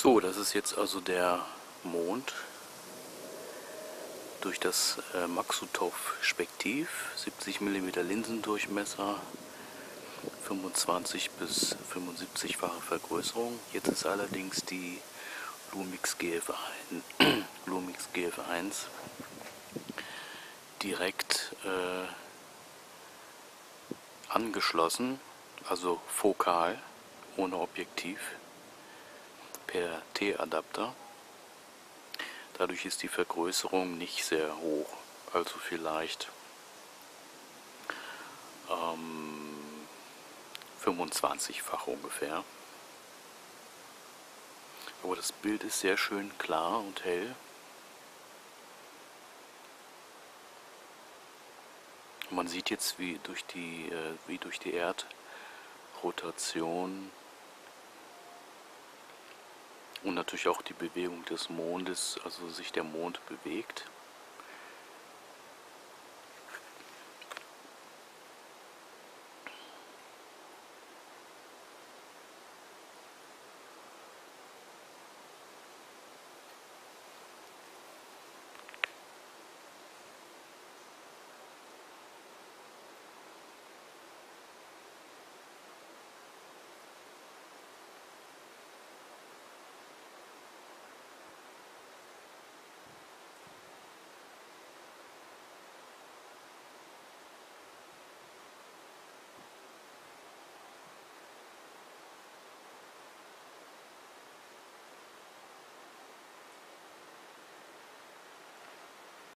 So, das ist jetzt also der Mond durch das Maxutov-Spektiv, 70 mm Linsendurchmesser, 25 bis 75-fache Vergrößerung. Jetzt ist allerdings die Lumix GF1 direkt angeschlossen, also fokal, ohne Objektiv, per T-Adapter. Dadurch ist die Vergrößerung nicht sehr hoch, also vielleicht 25-fach ungefähr. Aber das Bild ist sehr schön klar und hell. Man sieht jetzt, wie durch die Erdrotation und natürlich auch die Bewegung des Mondes, also sich der Mond bewegt.